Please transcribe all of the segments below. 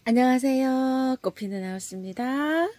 안녕하세요. 꽃피는 하우스입니다.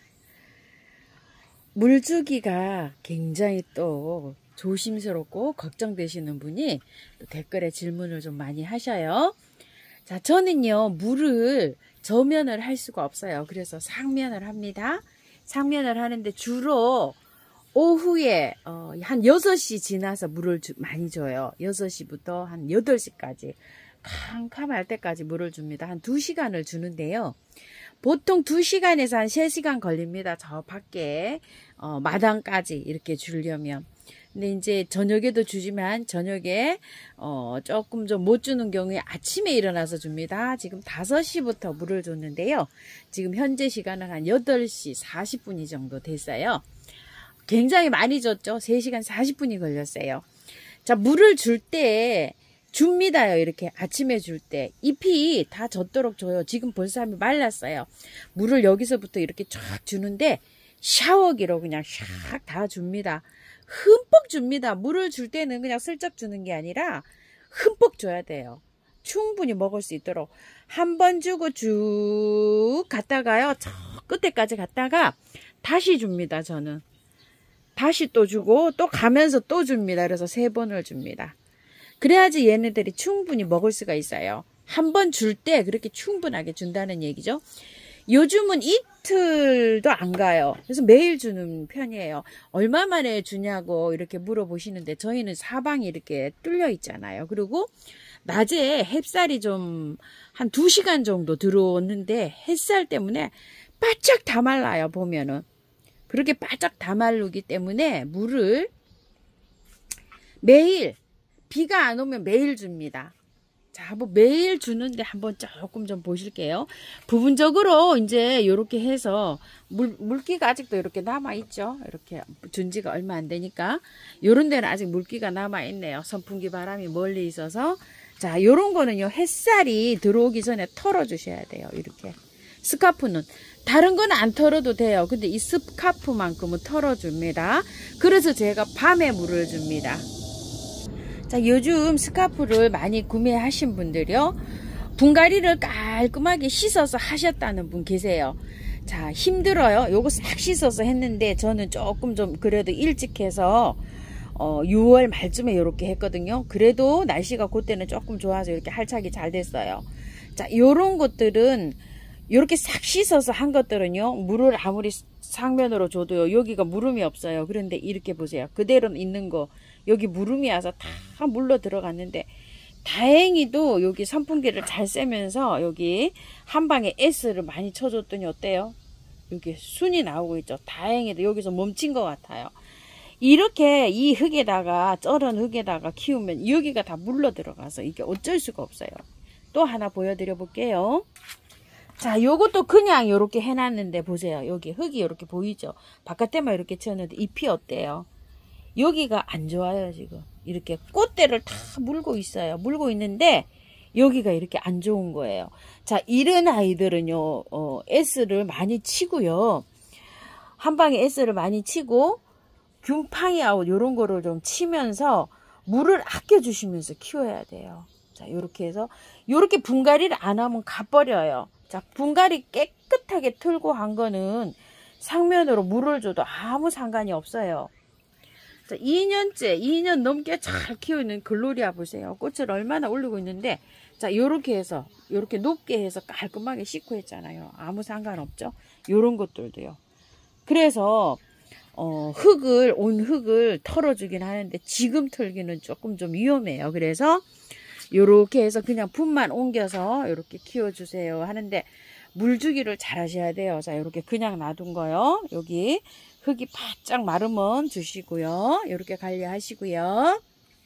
물주기가 굉장히 또 조심스럽고 걱정되시는 분이 또 댓글에 질문을 좀 많이 하셔요. 자, 저는요, 물을 저면을 할 수가 없어요. 그래서 상면을 합니다. 상면을 하는데 주로 오후에 한 6시 지나서 물을 많이 줘요. 6시부터 한 8시까지. 캄캄할 때까지 물을 줍니다. 한 2시간을 주는데요. 보통 2시간에서 한 3시간 걸립니다. 저 밖에 마당까지 이렇게 주려면. 근데 이제 저녁에도 주지만 저녁에 조금 좀 못 주는 경우에 아침에 일어나서 줍니다. 지금 5시부터 물을 줬는데요. 지금 현재 시간은 한 8시 40분이 정도 됐어요. 굉장히 많이 줬죠. 3시간 40분이 걸렸어요. 자, 물을 줄 때 줍니다요. 이렇게 아침에 줄 때 잎이 다 젖도록 줘요. 지금 벌써 한이 말랐어요. 물을 여기서부터 이렇게 쫙 주는데 샤워기로 그냥 샥 다 줍니다. 흠뻑 줍니다. 물을 줄 때는 그냥 슬쩍 주는 게 아니라 흠뻑 줘야 돼요. 충분히 먹을 수 있도록 한 번 주고 쭉 갔다가요. 저 끝에까지 갔다가 다시 줍니다. 저는 다시 또 주고 또 가면서 또 줍니다. 그래서 3번을 줍니다. 그래야지 얘네들이 충분히 먹을 수가 있어요. 한 번 줄 때 그렇게 충분하게 준다는 얘기죠. 요즘은 이틀도 안 가요. 그래서 매일 주는 편이에요. 얼마 만에 주냐고 이렇게 물어보시는데 저희는 사방이 이렇게 뚫려 있잖아요. 그리고 낮에 햇살이 좀 한 2시간 정도 들어오는데 햇살 때문에 바짝 다 말라요. 보면은. 그렇게 바짝 다 마르기 때문에 물을 매일 비가 안 오면 매일 줍니다. 자, 한번 매일 주는데 한번 조금 좀 보실게요. 부분적으로 이제 이렇게 해서 물기가 아직도 이렇게 남아있죠. 이렇게 준 지가 얼마 안 되니까. 요런 데는 아직 물기가 남아있네요. 선풍기 바람이 멀리 있어서. 자, 요런 거는요, 햇살이 들어오기 전에 털어주셔야 돼요. 이렇게. 스카프는. 다른 건 안 털어도 돼요. 근데 이 스카프만큼은 털어줍니다. 그래서 제가 밤에 물을 줍니다. 자, 요즘 스카프를 많이 구매하신 분들이요, 분갈이를 깔끔하게 씻어서 하셨다는 분 계세요. 자, 힘들어요. 요거 싹 씻어서 했는데 저는 조금 좀 그래도 일찍 해서 6월 말쯤에 이렇게 했거든요. 그래도 날씨가 그때는 조금 좋아서 이렇게 할착이 잘 됐어요. 자, 요런 것들은 이렇게 싹 씻어서 한 것들은요, 물을 아무리 상면으로 줘도요, 여기가 물음이 없어요. 그런데 이렇게 보세요. 그대로 있는 거, 여기 물음이 와서 다 물러 들어갔는데, 다행히도 여기 선풍기를 잘 쐬면서 여기 한 방에 S를 많이 쳐줬더니 어때요? 여기 순이 나오고 있죠. 다행히도 여기서 멈춘 것 같아요. 이렇게 이 흙에다가, 쩔은 흙에다가 키우면 여기가 다 물러 들어가서 이게 어쩔 수가 없어요. 또 하나 보여드려 볼게요. 자, 요것도 그냥 요렇게 해놨는데 보세요. 여기 흙이 요렇게 보이죠? 바깥에만 이렇게 치웠는데 잎이 어때요? 여기가 안 좋아요, 지금. 이렇게 꽃대를 다 물고 있어요. 물고 있는데 여기가 이렇게 안 좋은 거예요. 자, 이런 아이들은요, S를 많이 치고요. 한 방에 S를 많이 치고 균팡이 아웃 요런 거를 좀 치면서 물을 아껴주시면서 키워야 돼요. 자, 요렇게 해서 요렇게 분갈이를 안 하면 가버려요. 자, 분갈이 깨끗하게 틀고 한 거는 상면으로 물을 줘도 아무 상관이 없어요. 자, 2년 넘게 잘 키우는 글로리아 보세요. 꽃을 얼마나 올리고 있는데, 자, 요렇게 해서, 요렇게 높게 해서 깔끔하게 씻고 했잖아요. 아무 상관없죠? 요런 것들도요. 그래서, 온 흙을 털어주긴 하는데, 지금 털기는 조금 좀 위험해요. 그래서, 요렇게 해서 그냥 분만 옮겨서 요렇게 키워주세요 하는데, 물주기를 잘 하셔야 돼요. 자, 요렇게 그냥 놔둔 거요. 여기 흙이 바짝 마르면 주시고요. 요렇게 관리하시고요.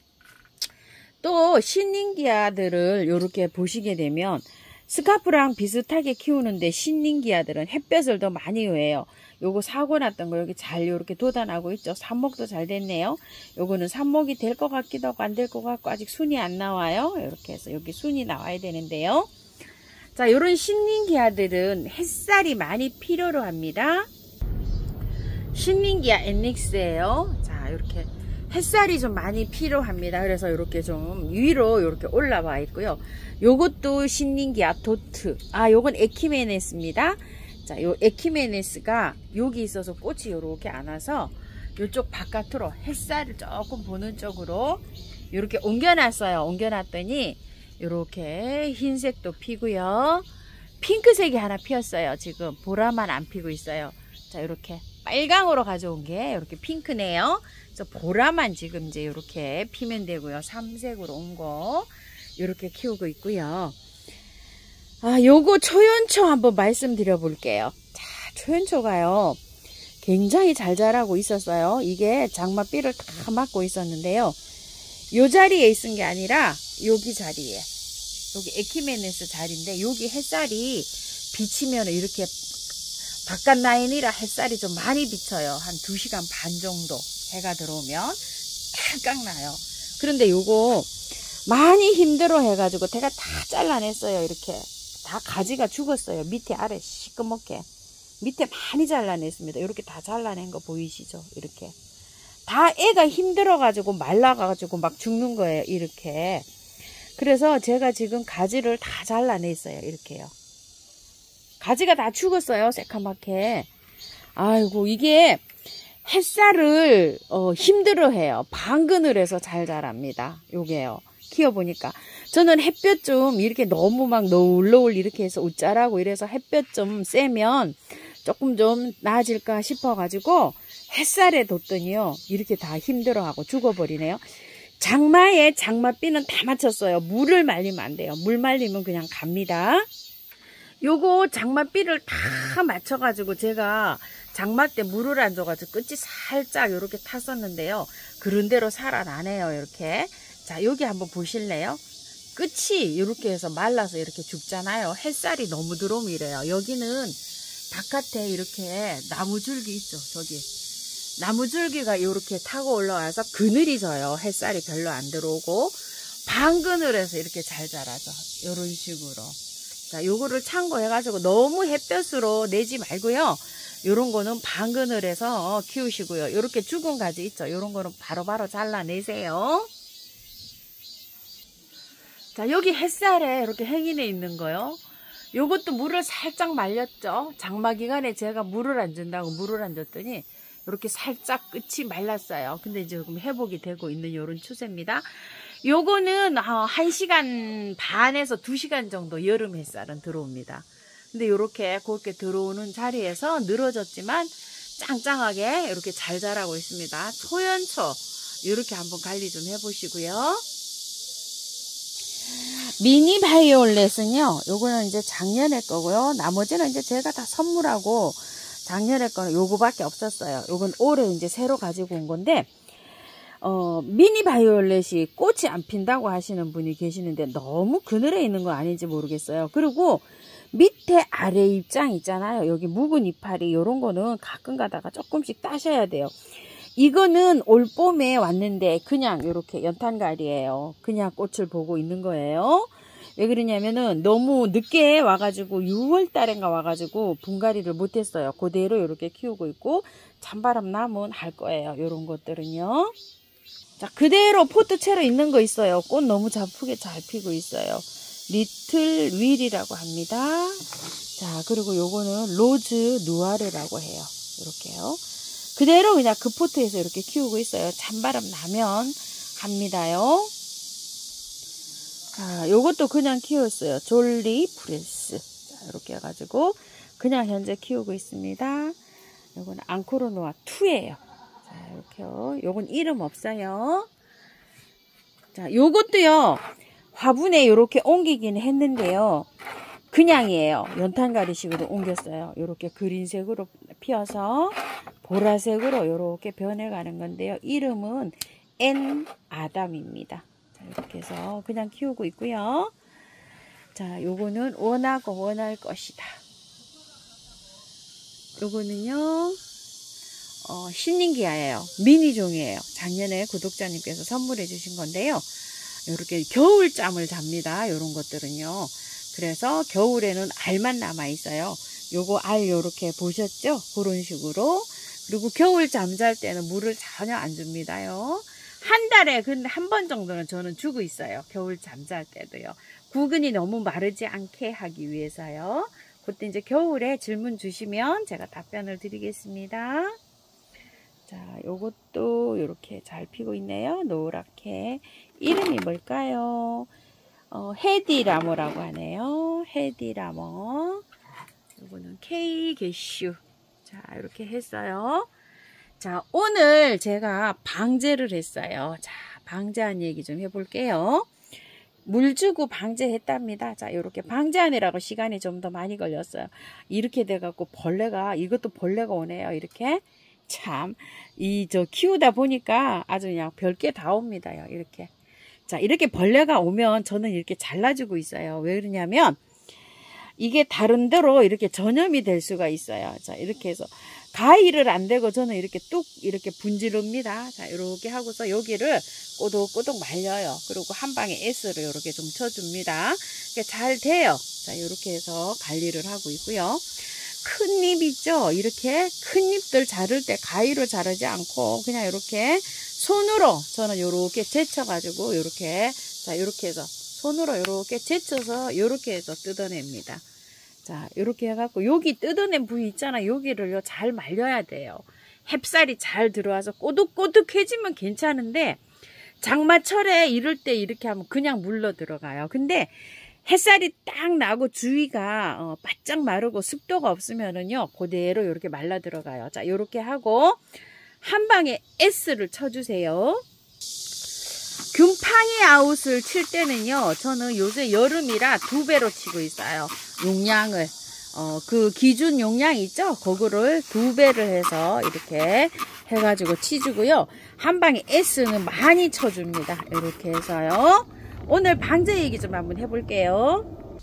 또 신nin기아들을 요렇게 보시게 되면 스카프랑 비슷하게 키우는데 신nin기아들은 햇볕을 더 많이 요해요. 요거 사고 났던 거 여기 잘 요렇게 돋아나고 있죠. 삽목도 잘 됐네요. 요거는 삽목이 될 것 같기도 하고 안 될 것 같고 아직 순이 안 나와요. 이렇게 해서 여기 순이 나와야 되는데요. 자, 요런 신nin기아들은 햇살이 많이 필요로 합니다. 신nin기아 엔닉스예요. 자, 이렇게 햇살이 좀 많이 필요합니다. 그래서 이렇게 좀 위로 이렇게 올라와 있고요. 요것도 신nin기아 도트. 요건 에키메네스입니다. 자, 요 에키메네스가 여기 있어서 꽃이 요렇게 안 와서 요쪽 바깥으로 햇살을 조금 보는 쪽으로 이렇게 옮겨놨어요. 옮겨놨더니 이렇게 흰색도 피고요. 핑크색이 하나 피었어요. 지금 보라만 안 피고 있어요. 자, 이렇게 빨강으로 가져온 게 이렇게 핑크네요. 그래서 보라만 지금 이제 이렇게 피면 되고요. 삼색으로 온 거 이렇게 키우고 있고요. 요거 초연초 한번 말씀드려 볼게요. 자, 초연초가요. 굉장히 잘 자라고 있었어요. 이게 장맛비를 다 맞고 있었는데요. 요 자리에 있은 게 아니라 여기 자리에, 여기 에키메네스 자리인데 여기 햇살이 비치면 이렇게 바깥 라인이라 햇살이 좀 많이 비쳐요. 한 2시간 반 정도 해가 들어오면 깜깜 나요. 그런데 요거 많이 힘들어 해가지고 제가 다 잘라냈어요. 이렇게 다 가지가 죽었어요. 밑에 아래 시꺼멓게 밑에 많이 잘라냈습니다. 이렇게 다 잘라낸 거 보이시죠? 이렇게 다 애가 힘들어가지고 말라가지고 막 죽는 거예요. 이렇게. 그래서 제가 지금 가지를 다 잘라냈어요. 이렇게요. 가지가 다 죽었어요. 새카맣게. 아이고, 이게 햇살을 힘들어해요. 방그늘에서 잘 자랍니다. 요게요. 키워보니까. 저는 햇볕 좀 이렇게 너무 막 노을노을 이렇게 해서 웃자라고 이래서 햇볕 좀 쐬면 조금 좀 나아질까 싶어가지고 햇살에 뒀더니요. 이렇게 다 힘들어하고 죽어버리네요. 장마에 장맛비는 다 맞췄어요. 물을 말리면 안 돼요. 물 말리면 그냥 갑니다. 요거 장맛비를 다 맞춰가지고 제가 장마 때 물을 안 줘가지고 끝이 살짝 이렇게 탔었는데요. 그런 대로 살아나네요. 이렇게. 자, 여기 한번 보실래요? 끝이 이렇게 해서 말라서 이렇게 죽잖아요. 햇살이 너무 들어오면 이래요. 여기는 바깥에 이렇게 나무줄기 있죠. 저기 나무줄기가 이렇게 타고 올라와서 그늘이 져요. 햇살이 별로 안 들어오고 반그늘에서 이렇게 잘 자라죠. 이런 식으로. 자, 요거를 참고해가지고 너무 햇볕으로 내지 말고요. 요런 거는 반그늘에서 키우시고요. 요렇게 죽은 가지 있죠. 요런 거는 바로바로 잘라내세요. 자, 여기 햇살에 이렇게 행인해 있는 거요. 요것도 물을 살짝 말렸죠. 장마 기간에 제가 물을 안 준다고 물을 안 줬더니 이렇게 살짝 끝이 말랐어요. 근데 이제 조금 회복이 되고 있는 이런 추세입니다. 요거는 1시간 반에서 2시간 정도 여름 햇살은 들어옵니다. 근데 이렇게 곱게 들어오는 자리에서 늘어졌지만 짱짱하게 이렇게 잘 자라고 있습니다. 초연초 이렇게 한번 관리 좀 해보시고요. 미니 바이올렛은요, 요거는 이제 작년에 거고요. 나머지는 이제 제가 다 선물하고 작년에 거는 요거밖에 없었어요. 요건 올해 이제 새로 가지고 온 건데, 미니 바이올렛이 꽃이 안 핀다고 하시는 분이 계시는데 너무 그늘에 있는 거 아닌지 모르겠어요. 그리고 밑에 아래 입장 있잖아요. 여기 묵은 이파리 이런 거는 가끔 가다가 조금씩 따셔야 돼요. 이거는 올 봄에 왔는데 그냥 이렇게 연탄가리예요. 그냥 꽃을 보고 있는 거예요. 왜 그러냐면은 너무 늦게 와가지고 6월 달인가 와가지고 분갈이를 못했어요. 그대로 이렇게 키우고 있고 찬바람 나면 할 거예요. 이런 것들은요. 자, 그대로 포트채로 있는 거 있어요. 꽃 너무 자쁘게 잘 피고 있어요. 리틀 윌이라고 합니다. 자, 그리고 요거는 로즈 누아르라고 해요. 이렇게요. 그대로 그냥 그 포트에서 이렇게 키우고 있어요. 찬바람 나면 갑니다요. 자, 요것도 그냥 키웠어요. 졸리 프레스. 자, 이렇게 해가지고 그냥 현재 키우고 있습니다. 요건 앙코르노아 2예요. 자, 이렇게요. 요건 이름 없어요. 자, 요것도요. 화분에 이렇게 옮기긴 했는데요. 그냥이에요. 연탄가리식으로 옮겼어요. 이렇게 그린색으로 피어서 보라색으로 이렇게 변해가는 건데요. 이름은 엔 아담입니다. 자, 이렇게 해서 그냥 키우고 있고요. 자, 요거는 원하고 원할 것이다. 요거는요. 신nin기아예요. 미니종이에요. 작년에 구독자님께서 선물해 주신 건데요. 이렇게 겨울잠을 잡니다. 이런 것들은요. 그래서 겨울에는 알만 남아 있어요. 요거 알 요렇게 보셨죠? 그런 식으로. 그리고 겨울 잠잘 때는 물을 전혀 안 줍니다요. 한 달에 근데 한 번 정도는 저는 주고 있어요. 겨울 잠잘 때도요. 구근이 너무 마르지 않게 하기 위해서요. 그때 이제 겨울에 질문 주시면 제가 답변을 드리겠습니다. 자, 요것도 이렇게 잘 피고 있네요. 노랗게. 이름이 뭘까요? 헤디라모라고 하네요. 헤디라모. 요거는 K 게슈. 자, 이렇게 했어요. 자, 오늘 제가 방제를 했어요. 자, 방제한 얘기 좀 해볼게요. 물 주고 방제했답니다. 자, 이렇게 방제하느라고 시간이 좀 더 많이 걸렸어요. 이렇게 돼갖고 벌레가, 이것도 벌레가 오네요. 이렇게. 참, 키우다 보니까 아주 그냥 별게 다 옵니다요. 이렇게. 자, 이렇게 벌레가 오면 저는 이렇게 잘라주고 있어요. 왜 그러냐면, 이게 다른 데로 이렇게 전염이 될 수가 있어요. 자, 이렇게 해서. 가위를 안 대고 저는 이렇게 뚝 이렇게 분지릅니다. 자, 이렇게 하고서 여기를 꼬독꼬독 말려요. 그리고 한 방에 S를 이렇게 좀 쳐줍니다. 잘 돼요. 자, 이렇게 해서 관리를 하고 있고요. 큰 잎 있죠? 이렇게 큰 잎들 자를 때 가위로 자르지 않고 그냥 이렇게 손으로 저는 이렇게 제쳐가지고 이렇게 자, 이렇게 해서 손으로 이렇게 제쳐서 이렇게 해서 뜯어냅니다. 자, 이렇게 해갖고 여기 뜯어낸 부위 있잖아. 여기를요 잘 말려야 돼요. 햅쌀이 잘 들어와서 꼬득꼬득해지면 괜찮은데 장마철에 이럴 때 이렇게 하면 그냥 물러 들어가요. 근데 햇살이 딱 나고 주위가 바짝 마르고 습도가 없으면은요 그대로 이렇게 말라 들어가요. 자, 이렇게 하고 한 방에 S를 쳐주세요. 균팡이 아웃을 칠 때는요 저는 요새 여름이라 2배로 치고 있어요. 용량을 그 기준 용량 있죠? 그거를 2배를 해서 이렇게 해가지고 치주고요. 한 방에 S는 많이 쳐줍니다. 이렇게 해서요. 오늘 방제 얘기 좀 한번 해볼게요.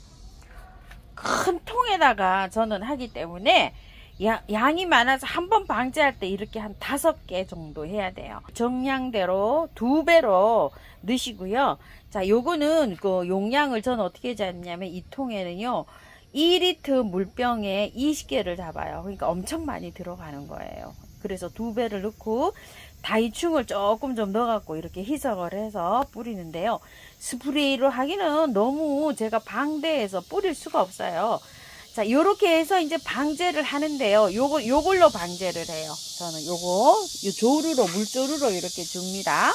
큰 통에다가 저는 하기 때문에 양이 많아서 한 번 방제할 때 이렇게 한 5개 정도 해야 돼요. 정량대로 2배로 넣으시고요. 자, 요거는 그 용량을 저는 어떻게 잡냐면 이 통에는요 2리터 물병에 20개를 잡아요. 그러니까 엄청 많이 들어가는 거예요. 그래서 2배를 넣고 다이충을 조금 좀 넣어갖고 이렇게 희석을 해서 뿌리는데요. 스프레이로 하기는 너무 제가 방대해서 뿌릴 수가 없어요. 자, 요렇게 해서 이제 방제를 하는데요. 요걸로 방제를 해요. 저는 요 조루로, 물조루로 이렇게 줍니다.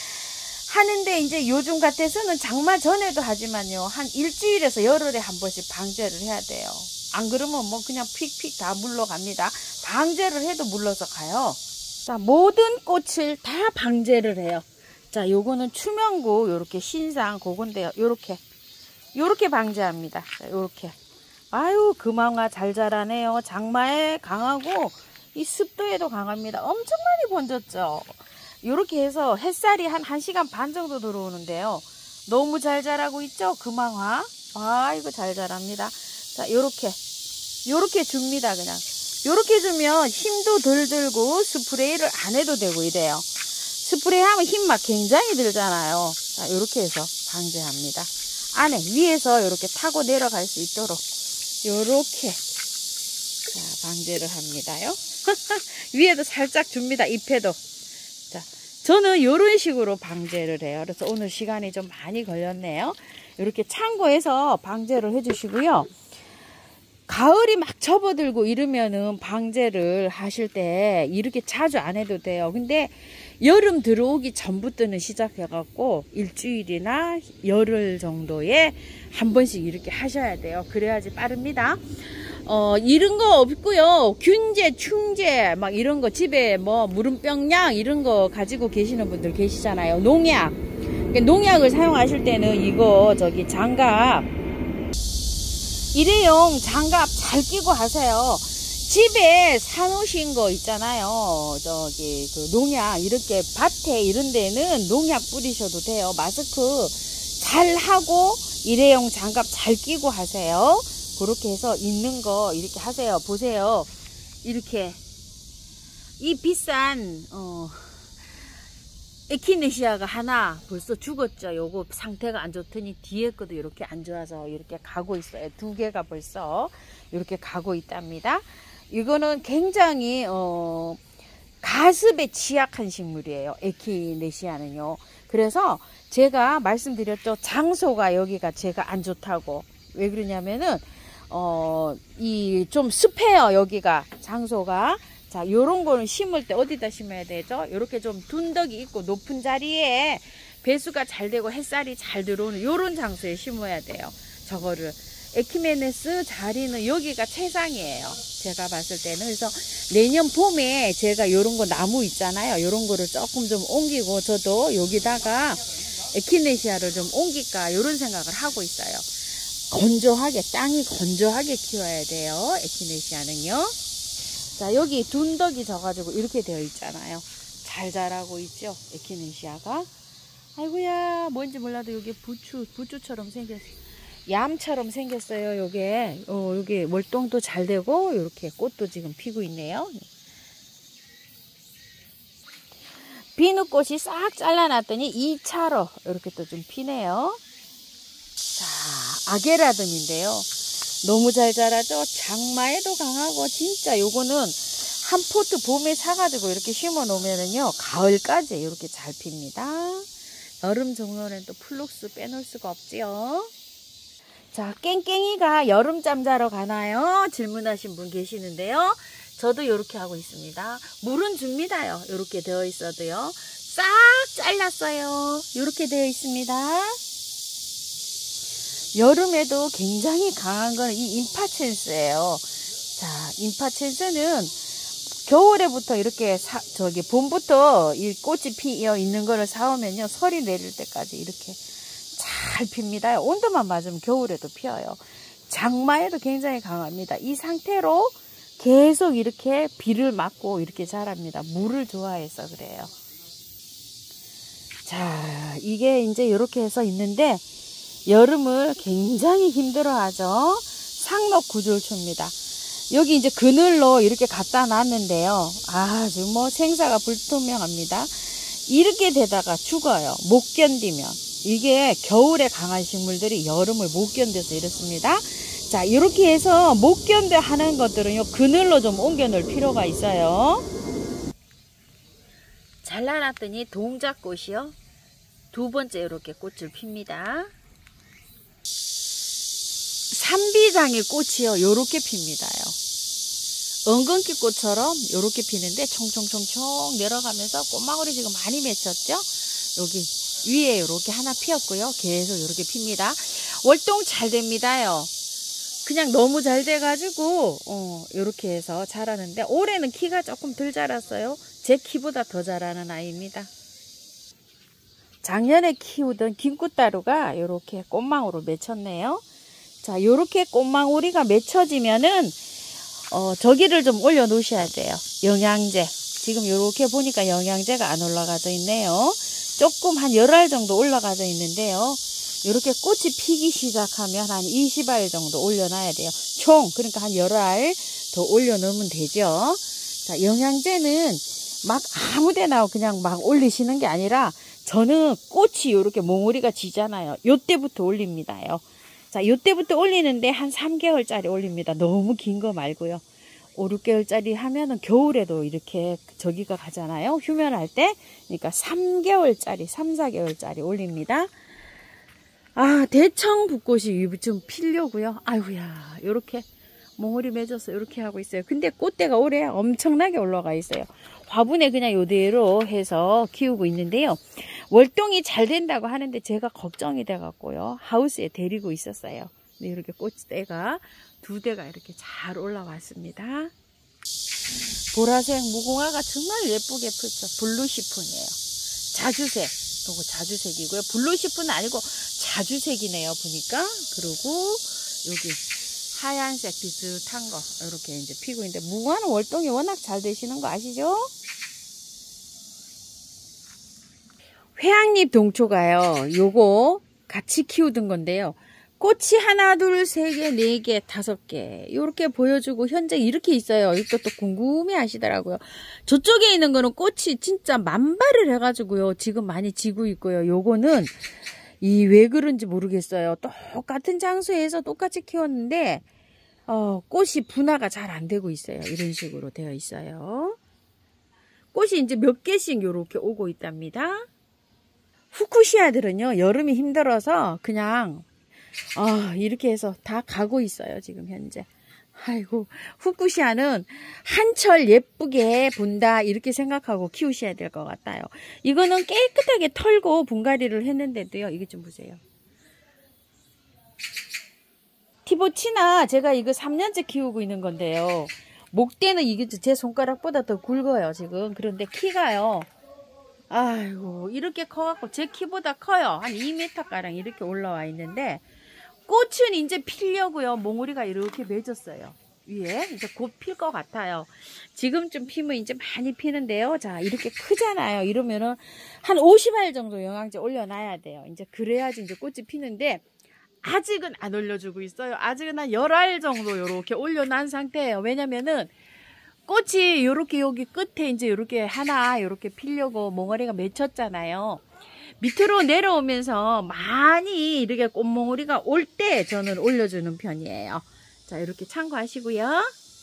하는데 이제 요즘 같아서는 장마 전에도 하지만요. 한 일주일에서 열흘에 한 번씩 방제를 해야 돼요. 안 그러면 뭐 그냥 픽픽 다 물러갑니다. 방제를 해도 물러서 가요. 자, 모든 꽃을 다 방제를 해요. 자, 요거는 추명구 요렇게 신상 그건데요. 요렇게 방제합니다. 자, 요렇게. 아유, 금황화 잘 자라네요. 장마에 강하고 이 습도에도 강합니다. 엄청 많이 번졌죠. 요렇게 해서 햇살이 한 1시간 반 정도 들어오는데요. 너무 잘 자라고 있죠? 금황화. 아, 이거 잘 자랍니다. 자, 요렇게 줍니다. 그냥 요렇게 주면 힘도 덜 들고 스프레이를 안 해도 되고 이래요. 스프레이 하면 힘 막 굉장히 들잖아요. 자, 요렇게 해서 방제합니다. 안에 위에서 요렇게 타고 내려갈 수 있도록 요렇게 자, 방제를 합니다요. 위에도 살짝 줍니다. 잎에도. 자, 저는 요런 식으로 방제를 해요. 그래서 오늘 시간이 좀 많이 걸렸네요. 이렇게 참고해서 방제를 해주시고요. 가을이 막 접어들고 이러면은 방제를 하실 때 이렇게 자주 안 해도 돼요. 근데 여름 들어오기 전부터는 시작해갖고 일주일이나 열흘 정도에 한 번씩 이렇게 하셔야 돼요. 그래야지 빠릅니다. 이런 거 없고요. 균제, 충제 막 이런 거 집에 뭐 무름병약 이런 거 가지고 계시는 분들 계시잖아요. 농약. 농약을 사용하실 때는 이거 장갑 일회용 장갑 잘 끼고 하세요. 집에 사놓으신 거 있잖아요. 그 농약 이렇게 밭에 이런 데는 농약 뿌리셔도 돼요. 마스크 잘 하고 일회용 장갑 잘 끼고 하세요. 그렇게 해서 있는 거 이렇게 하세요. 보세요. 이렇게 이 비싼 에키네시아가 하나 벌써 죽었죠. 요거 상태가 안 좋더니 뒤에 것도 이렇게 안 좋아서 이렇게 가고 있어요. 2개가 벌써 이렇게 가고 있답니다. 이거는 굉장히 가습에 취약한 식물이에요. 에키네시아는요. 그래서 제가 말씀드렸죠. 장소가 여기가 제가 안 좋다고. 왜 그러냐면은 이 좀 습해요. 여기가 장소가. 자, 요런 거는 심을 때 어디다 심어야 되죠? 요렇게 좀 둔덕이 있고 높은 자리에 배수가 잘 되고 햇살이 잘 들어오는 요런 장소에 심어야 돼요. 저거를. 에키메네스 자리는 여기가 최상이에요. 제가 봤을 때는. 그래서 내년 봄에 제가 요런 거 나무 있잖아요. 요런 거를 조금 좀 옮기고 저도 여기다가 에키네시아를 좀 옮길까 요런 생각을 하고 있어요. 건조하게, 땅이 건조하게 키워야 돼요. 에키네시아는요. 자, 여기 둔덕이 져가지고 이렇게 되어 있잖아요. 잘 자라고 있죠. 에키네시아가. 아이고야, 뭔지 몰라도 여기 부추처럼 생겼어요. 얌처럼 생겼어요. 요게 요게 월동도 잘 되고 이렇게 꽃도 지금 피고 있네요. 비누꽃이 싹 잘라놨더니 2차로 이렇게 또 좀 피네요. 자, 아게라듬인데요. 너무 잘 자라죠. 장마에도 강하고 진짜 요거는 한 포트 봄에 사가지고 이렇게 심어 놓으면은요 가을까지 이렇게 잘 핍니다. 여름 정도는 또 플룩스 빼놓을 수가 없지요. 자, 깽깽이가 여름잠 자러 가나요? 질문하신 분 계시는데요. 저도 이렇게 하고 있습니다. 물은 줍니다요. 이렇게 되어 있어도요. 싹 잘랐어요. 이렇게 되어 있습니다. 여름에도 굉장히 강한 건 이 임파첸스예요. 자, 임파첸스는 겨울에부터 이렇게 봄부터 이 꽃이 피어 있는 거를 사오면요. 설이 내릴 때까지 이렇게 잘 핍니다. 온도만 맞으면 겨울에도 피어요. 장마에도 굉장히 강합니다. 이 상태로 계속 이렇게 비를 맞고 이렇게 자랍니다. 물을 좋아해서 그래요. 자, 이게 이제 이렇게 해서 있는데 여름을 굉장히 힘들어 하죠. 상록구졸초입니다. 여기 이제 그늘로 이렇게 갖다 놨는데요. 아주 뭐 생사가 불투명합니다. 이렇게 되다가 죽어요. 못 견디면. 이게 겨울에 강한 식물들이 여름을 못 견뎌서 이렇습니다. 자, 이렇게 해서 못 견뎌 하는 것들은요, 그늘로 좀 옮겨 놓을 필요가 있어요. 잘라놨더니 동작꽃이요. 두 번째 이렇게 꽃을 핍니다. 산비장의 꽃이요. 요렇게 핍니다요. 엉겅퀴 꽃처럼 요렇게 피는데 총총총총 내려가면서 꽃망울이 지금 많이 맺혔죠. 여기 위에 요렇게 하나 피었고요. 계속 요렇게 핍니다. 월동 잘 됩니다요. 그냥 너무 잘 돼가지고 요렇게 해서 자라는데 올해는 키가 조금 덜 자랐어요. 제 키보다 더 자라는 아이입니다. 작년에 키우던 김꽃다루가 요렇게 꽃망울을 맺혔네요. 자, 요렇게 꽃망울이가 맺혀지면은 저기를 좀 올려 놓으셔야 돼요. 영양제. 지금 요렇게 보니까 영양제가 안 올라가져 있네요. 조금 한 열알 정도 올라가져 있는데요. 요렇게 꽃이 피기 시작하면 한 20알 정도 올려놔야 돼요. 총 그러니까 한 열알 더 올려 놓으면 되죠. 자, 영양제는 막 아무데나 그냥 막 올리시는 게 아니라 저는 꽃이 요렇게 몽우리가 지잖아요. 요때부터 올립니다요. 자, 요때부터 올리는데 한 3개월짜리 올립니다. 너무 긴 거 말고요. 5, 6개월짜리 하면은 겨울에도 이렇게 저기가 가잖아요. 휴면할 때. 그러니까 3개월짜리, 3, 4개월짜리 올립니다. 아, 대청붓꽃이 좀 피려고요. 아이고야, 요렇게 몽우리 맺어서 이렇게 하고 있어요. 근데 꽃대가 올해 엄청나게 올라가 있어요. 화분에 그냥 요대로 해서 키우고 있는데요. 월동이 잘 된다고 하는데 제가 걱정이 돼갖고요. 하우스에 데리고 있었어요. 근데 이렇게 꽃대가 2대가 이렇게 잘 올라왔습니다. 보라색 무궁화가 정말 예쁘게 폈죠. 블루시폰이에요. 자주색. 요거 자주색이고요. 블루시폰은 아니고 자주색이네요. 보니까. 그리고 여기 하얀색 비슷한 거 이렇게 이제 피고 있는데 무궁화는 월동이 워낙 잘 되시는 거 아시죠? 회양잎 동초가요. 요거 같이 키우던 건데요. 꽃이 하나, 둘, 세 개, 네 개, 5개 이렇게 보여주고 현재 이렇게 있어요. 이것도 궁금해 하시더라고요. 저쪽에 있는 거는 꽃이 진짜 만발을 해가지고요. 지금 많이 지고 있고요. 요거는 왜 그런지 모르겠어요. 똑같은 장소에서 똑같이 키웠는데 꽃이 분화가 잘 안 되고 있어요. 이런 식으로 되어 있어요. 꽃이 이제 몇 개씩 요렇게 오고 있답니다. 후쿠시아들은요, 여름이 힘들어서 그냥 이렇게 해서 다 가고 있어요, 지금 현재. 아이고, 후쿠시아는 한철 예쁘게 본다 이렇게 생각하고 키우셔야 될 것 같아요. 이거는 깨끗하게 털고 분갈이를 했는데도요, 이게 좀 보세요. 티보치나 제가 이거 3년째 키우고 있는 건데요. 목대는 이게 제 손가락보다 더 굵어요, 지금. 그런데 키가요. 아이고, 이렇게 커갖고 제 키보다 커요. 한 2m가량 이렇게 올라와 있는데, 꽃은 이제 피려고요. 몽우리가 이렇게 맺었어요. 위에 이제 곧 필 것 같아요. 지금쯤 피면 이제 많이 피는데요. 자, 이렇게 크잖아요. 이러면은 한 50알 정도 영양제 올려놔야 돼요. 이제 그래야지 이제 꽃이 피는데, 아직은 안 올려주고 있어요. 아직은 한 10알 정도 이렇게 올려놓은 상태예요. 왜냐면은 꽃이 요렇게 여기 끝에 이제 요렇게 하나 요렇게 피려고 몽우리가 맺혔잖아요. 밑으로 내려오면서 많이 이렇게 꽃몽우리가 올 때 저는 올려주는 편이에요. 자, 이렇게 참고하시고요.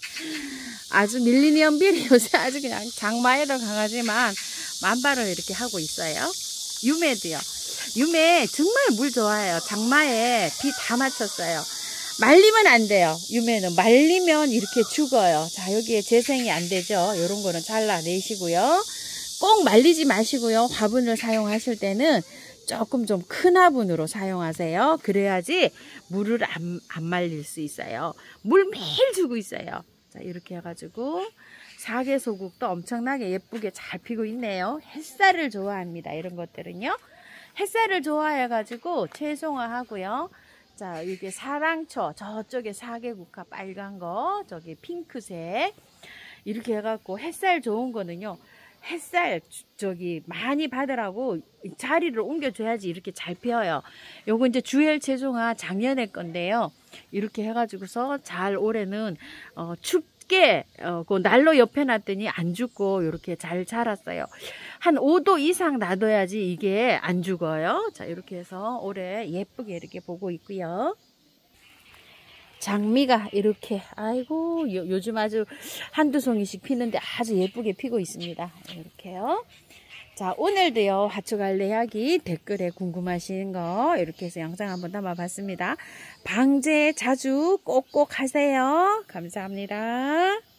아주 밀리니엄빌이 요새 아주 그냥 장마에도 강하지만 만발을 이렇게 하고 있어요. 유메도요. 유메 정말 물 좋아해요. 장마에 비 다 맞췄어요. 말리면 안 돼요. 유메는 말리면 이렇게 죽어요. 자, 여기에 재생이 안 되죠. 이런 거는 잘라내시고요. 꼭 말리지 마시고요. 화분을 사용하실 때는 조금 좀 큰 화분으로 사용하세요. 그래야지 물을 안 말릴 수 있어요. 물 매일 주고 있어요. 자, 이렇게 해가지고 사계소국도 엄청나게 예쁘게 잘 피고 있네요. 햇살을 좋아합니다. 이런 것들은요. 햇살을 좋아해가지고 채송화하고요. 자, 이게 사랑초, 저쪽에 사계국화 빨간 거, 저기 핑크색. 이렇게 해갖고 햇살 좋은 거는요. 햇살 저기 많이 받으라고 자리를 옮겨줘야지 이렇게 잘 피어요. 요거 이제 주엘 채송화 작년에 건데요. 이렇게 해가지고서 잘 올해는 춥게 그 난로 옆에 놨더니 안 죽고 이렇게 잘 자랐어요. 한 5도 이상 놔둬야지 이게 안 죽어요. 자, 이렇게 해서 올해 예쁘게 이렇게 보고 있고요. 장미가 이렇게 아이고 요즘 아주 한두 송이씩 피는데 아주 예쁘게 피고 있습니다. 이렇게요. 자, 오늘도요 화초갈래 이야기 댓글에 궁금하신 거 이렇게 해서 영상 한번 담아봤습니다. 방제 자주 꼭꼭 하세요. 감사합니다.